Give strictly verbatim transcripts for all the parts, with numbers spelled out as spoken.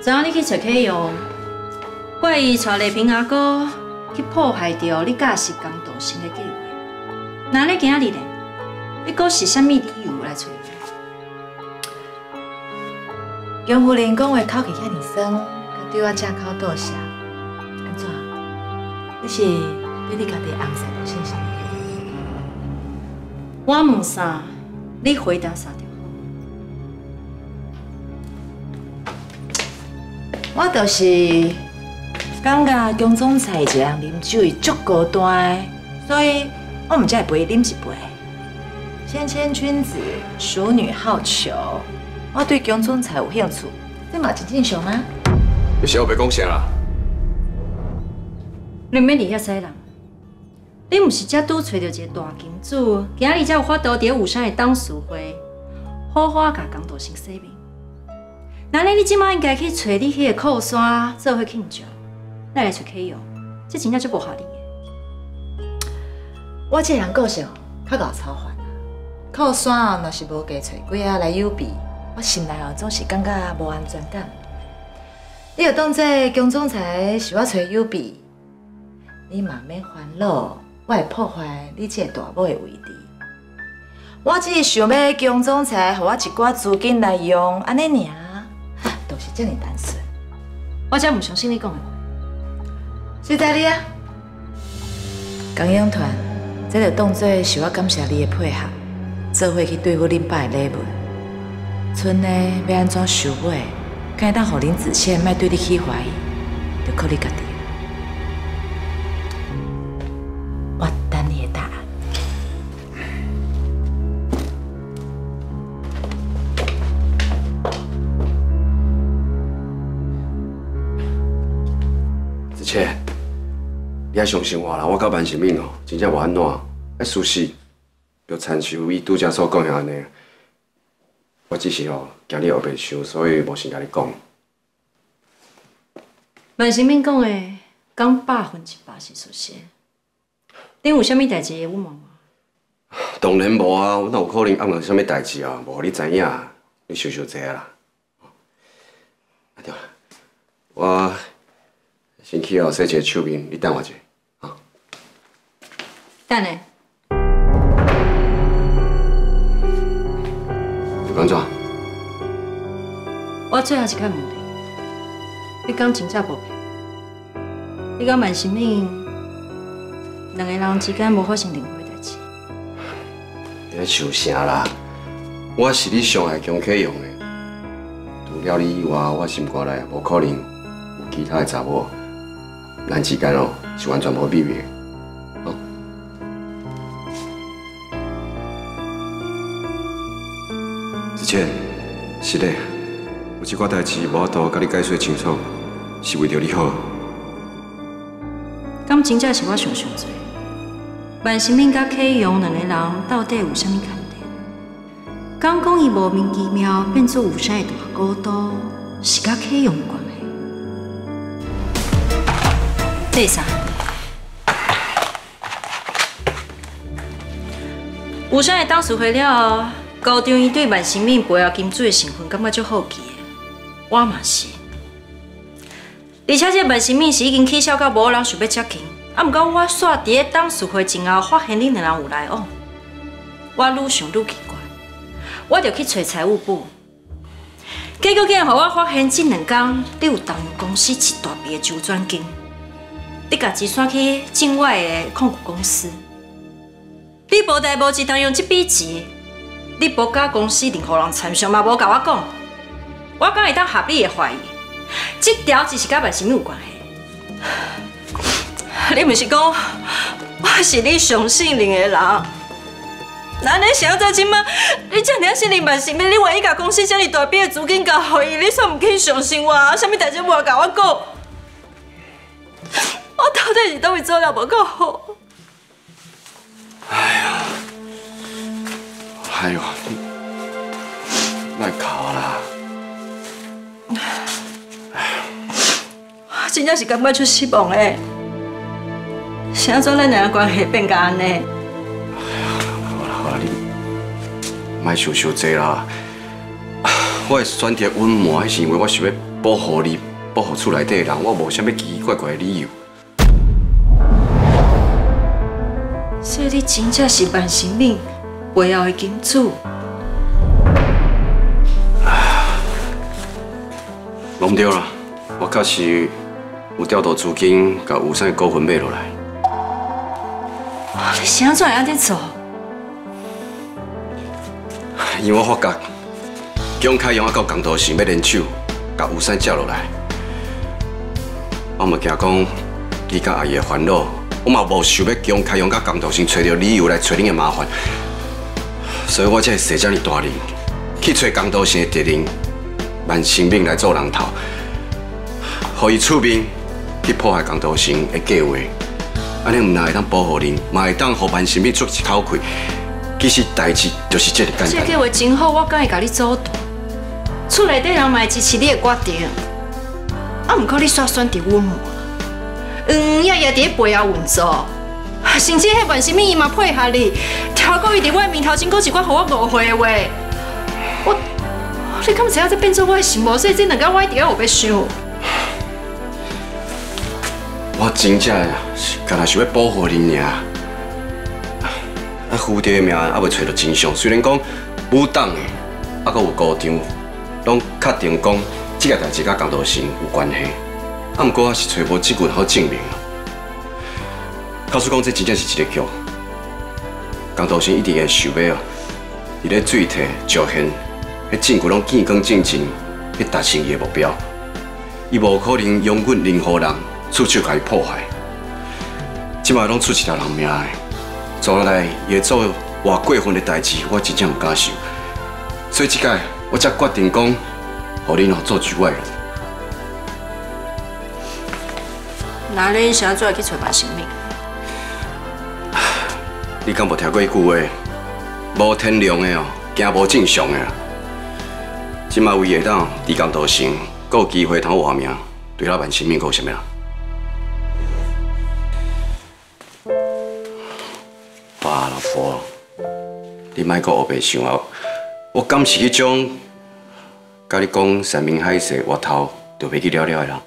昨仔你去找客用，怪伊带丽萍阿哥去破坏掉你假释江道新的计划。那你今仔日呢？你阁是啥物理由来找伊？ 杨夫人讲话口气遐尔酸，佮对我借口道谢，安怎？你是对你家己红婿无信心？ 我问啥，你回答啥就好。我就是感觉江总裁一个人啉酒伊足孤单的，所以我唔才会陪伊啉一杯。谦谦君子，淑女好逑。我对江总裁有兴趣，这嘛真正常啊。 你是要要讲啥啦？ 你免理遐西人。你毋是才拄找到一个大金主，今日才有法度伫武山的董事会，好好甲江道新洗面。那你你即摆应该去找你迄个靠山做伙庆祝，咱来找客用，这真正足无合理的。 我这人个性较搞操烦啊，靠山若是无加找几啊来有比，我心内哦总是感觉无安全感。你若当这江总裁是我找有比，你嘛免烦恼，我会破坏你这个大某的位置。我只是想要江总裁给我一寡资金来用，安尼尔。就是这么单纯， 我才唔相信你讲的话。 实在你啊，江永团，这个当作是我感谢你的配合，做伙去对付恁爸的礼物。剩的要安怎收尾，敢会当互林子谦莫对你起怀疑，就靠你家己。我等你的答案。 切，你爱相信我啦！我甲万新敏哦，真正无安怎，爱事实就参照伊拄则所讲的安尼。我只是哦，惊你后袂想，所以无先甲你讲。 万新敏讲的，讲百分之百是属实。恁有啥物代志会问我吗？ 当然无啊，我哪有可能暗人啥物代志啊？无互你知影，你想想者啦。啊对，我。先去哦，洗一个手面，你等我一下，啊。 等下。 有安怎？ 我最后一摆问你，你讲真正无骗？你讲万新敏两个人之间无发生任何代志？ 你在想啥啦？我是你上爱强客用的，除了你以外，我心肝内无可能有其他的查某。咱之间哦是完全无秘密的，哦。之前是的，有一寡代志无法度甲你解释清楚，是为着你好。 敢真正是我想伤多？万新敏甲客用两个人到底有啥物牵连？敢讲伊莫名其妙变做武山的大股东，是甲客用有关系？这啥？武山的董事会了，高中伊对万新敏背后金主的身份感觉足好奇的，我嘛是。而且这万新敏是已经起笑到无人想要接近，啊，毋过我煞伫咧董事会前后发现恁两人有来往，我愈想愈奇怪，我就去找财务部，结果竟然互我发现这两天你有动用公司一大笔的周转金。你家己选去境外的控股公司，你无代无志动用这笔钱，你无甲公司任何人参详嘛无甲我讲，我敢会当合理的怀疑，这条只是甲万新敏有关系。你毋是讲我是你上信任的人？那你想到即摆，你这尔信任万新敏，你万一甲公司这么大笔的资金交互伊，你煞唔肯相信我？啥物代志无甲我讲？我到底是倒位做了无够好？ 哎呀，哎呦，莫哭啦！ 我真正是感觉出失望诶。是安怎咱两个关系变甲安尼？哎呀，好啦好啦，你莫想伤济啦。 我会选择隐瞒，是因为我想要保护你，保护厝内底的人，我无啥物奇奇怪怪的理由。 所以你真正是万生敏背后的金主？ 弄对啦，我确实有调度资金，甲有产的股份买落来。 你是安怎会安尼做？ 因为我发觉江凯阳啊，到江道成要联手，甲有产接落来，我嘛惊讲你甲阿姨的烦恼，我嘛无想要江凯阳甲江道成找到理由来找恁的麻烦，所以我才会使遮尔大力去找江道成的敌人万生敏来做人头，互伊出面去破坏江道成的计划，安尼唔但会当保护恁，嘛会当互万生敏出一口气。其实代志就是这么简单。 这计划真好，我敢会甲你阻挡。厝内底人嘛会支持你的决定，啊，毋过你煞选择隐瞒，嗯，也也伫背后运作，甚至迄万生敏伊嘛配合你，超过伊伫我的面头前讲一寡互我误会的话。我，你敢知影这变做我的心魔？所以这两天我一直有要想。 我真正是干那想要保护你尔。啊，蝴蝶的命还未找到真相，虽然讲武党的，啊，阁有高长，拢确定讲这个代志甲江道成有关系，啊，毋过还是找无证据好证明啊。告诉讲，这真正是一个局，江道成一直会想要啊，伫咧水体、石现，迄证据拢见光正正，去达成伊的目标。伊无可能容忍任何人出手甲伊破坏，即摆拢出一条人命的。做落来，伊会做偌过分的代志，我真正唔敢想。所以这届我才决定讲，互恁哦做局外人。 那恁想要做来去找万生敏？ 你敢无听过一句话？无天良的哦，行无正常的啦。即摆唯会当伫江道成，阁有机会通活命，对咱万生敏阁有啥物啊？爸，老婆，你莫阁黑白想啊！我敢是迄种，甲你讲山明海誓，话头就袂去了了的人。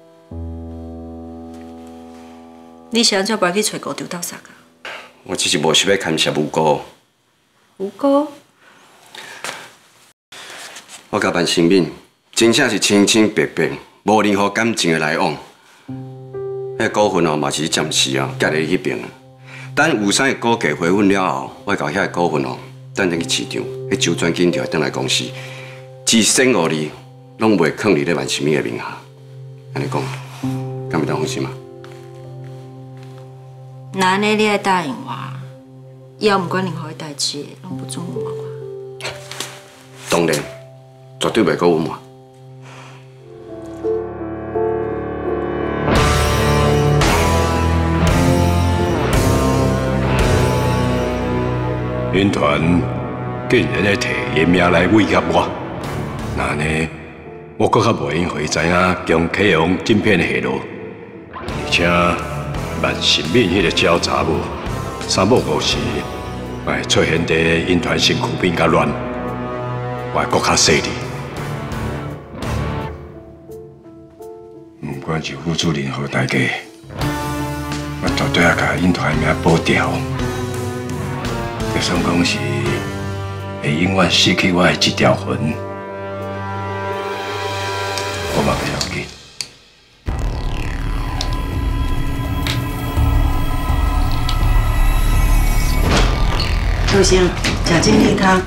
你是安怎不去找高中斗相啊？ 我只是无想要牵涉吴哥。 吴哥， 我甲万生敏真正是清清白白，无任何感情的来往。迄股份哦，嘛是暂时啊，夹在迄边。等有产的股价回稳了后，我会甲遐个股份哦，等进去市场，迄周转紧就会转来公司，至生互利拢袂囥伫咧万生敏的名下。安尼讲，敢袂当放心吗？ 那安尼你爱答应我，以后毋管任何的代志，拢不准隐瞒我。 当然，绝对袂阁隐瞒。 军团竟然咧摕伊命来威胁我，那呢，我搁较袂用互伊知影江启阳晶片的下落，而且万生敏迄个焦查某，三不五时会出现伫军团身躯边甲乱，我会搁较细腻。不管是付出任何代价，我绝对要甲军团的命保掉。就算讲是会永远失去我的一条魂，我嘛袂要紧。 杜生，食精力汤。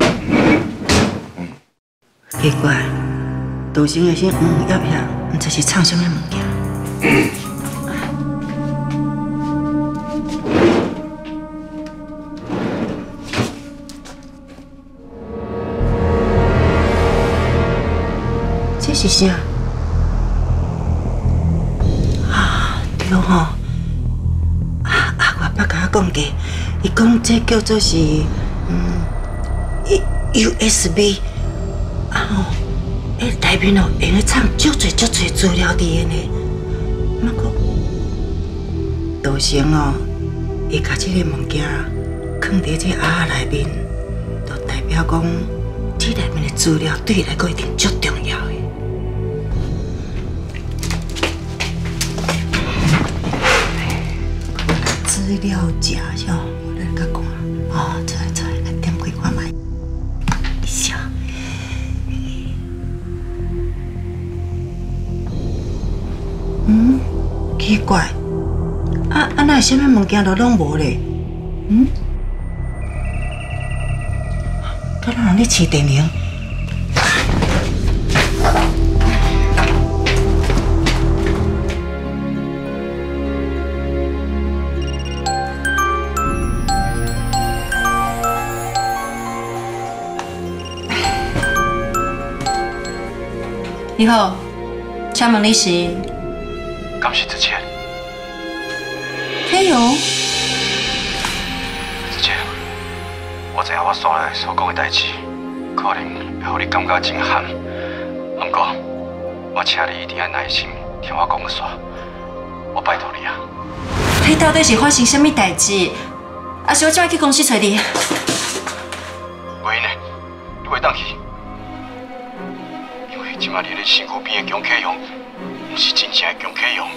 奇怪，杜生的声嗯要不要？唔知是唱什么物件？嗯这是啥？啊，对吼，啊阿外爸甲我讲过，伊讲这叫做是嗯 U S B， 啊吼，迄内面哦用咧藏足侪足侪资料伫个呢。毋过，杜生哦，伊甲这个物件放伫这盒内面，就代表讲这机内面的资料对伊来讲一定足重要的。资料夹哟，我来甲看。哦，出来出来，来点开看卖。一下。嗯，奇怪，啊啊，哪会啥物物件都拢无咧？嗯？敢若人咧试电铃？ 你好，请问你是？ 敢是之前？ 天勇。 之前，我知影我所来所讲的代志，可能会让你感觉真寒。不过，我请你一定要耐心听我讲个煞，我拜托你啊！ 你到底是发生什么代志？还是我即摆去公司找你？ 袂呢，你袂当去。即马你咧身躯边的姜启勇，毋是真正的姜启勇。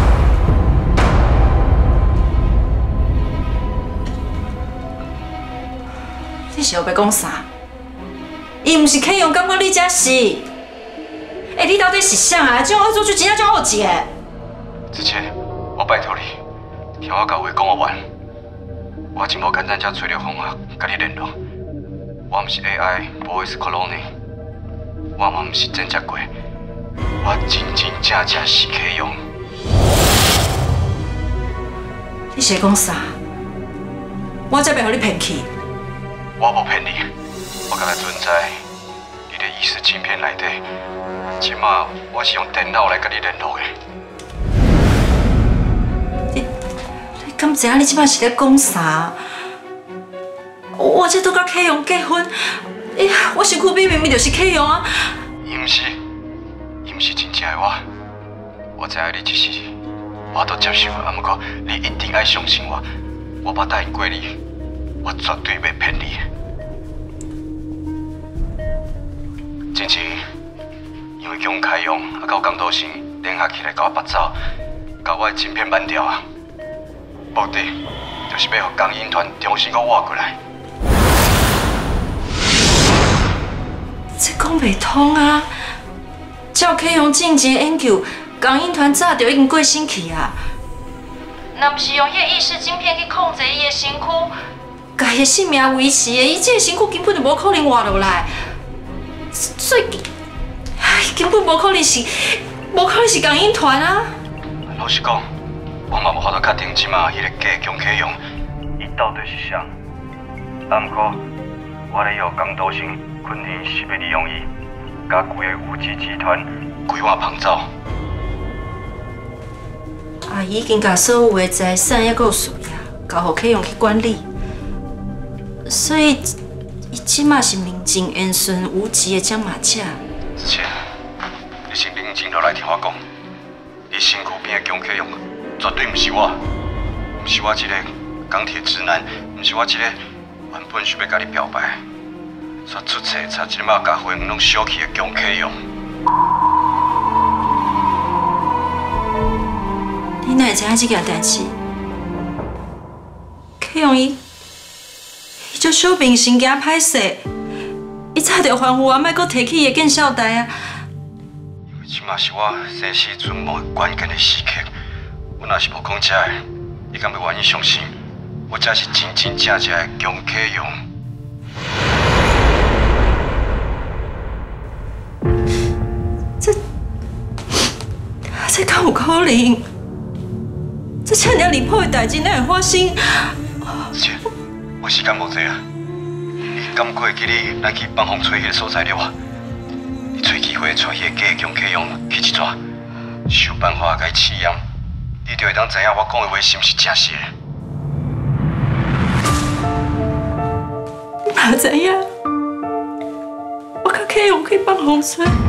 你是要讲啥？伊毋是启勇，感觉你才是。哎，你到底是啥啊？这种恶作剧真正足恶极的。 之前，我拜托你，听我甲话讲完。我真无简单，才找到方法甲你联络。我毋是 A I voice clone。我嘛毋是真正过，我真真正正是启勇。 你是讲啥？我才袂互你骗去。 我无骗你，我敢若存在你的意识晶片内底。即马我是用电脑来甲你联络的。 你你敢知影你即摆是咧讲啥？我这拄甲启勇结婚。哎呀，我身躯边明明就是启勇啊！ 伊毋是，伊毋是真正的我。我知影你只是我都接受，啊，不过你一定要相信我。我捌答应过你，我绝对袂骗你。之前因为姜启勇啊，甲江道生联合起来，甲我拔走，甲我的晶片慢掉啊，目的就是要互江英团重新搁活过来。 这讲袂通啊！照启勇进前研究，江英团早就已经过身去啊。若不是用迄个意识晶片去控制伊的身躯，甲伊的性命维持的，伊这个身躯根本就无可能活落来。所以，根本无可能是，无可能是江英团啊！ 老实讲，我嘛无法度确定即马迄个假姜启勇，伊到底是啥。啊，不过我咧要江道生。昆天是要利用伊，甲规个无极集团规划绑走。 啊，已经甲所有的财产也有事业，交互启勇去管理，所以伊即马是名正言顺、无极的蒋马甲。 之前，你先冷静落来听我讲，你身躯边的姜启勇绝对毋是我，毋是我这个钢铁直男，毋是我这个原本想要甲你表白。煞出册，才即马甲花园拢烧去的姜启勇。 你哪会知影这件代志？启勇伊，伊就小病神经歹势，伊早就吩咐我莫阁提起伊的见笑台啊。 因为即马是我生死存亡的关键的时刻，我若是无讲这个，你敢要愿意相信？我才是真真正正的姜启勇。 这这敢有可能？这遮尔离谱的代志，哪会发生？ 姐，我时间无多啊，你敢过会记你咱去放风吹迄个所在了啊？你找机会带迄个假姜启勇去一抓，想办法甲伊试验，你就会当知影我讲的话是毋是真实的。 你哪知影？我甲启勇去放风吹。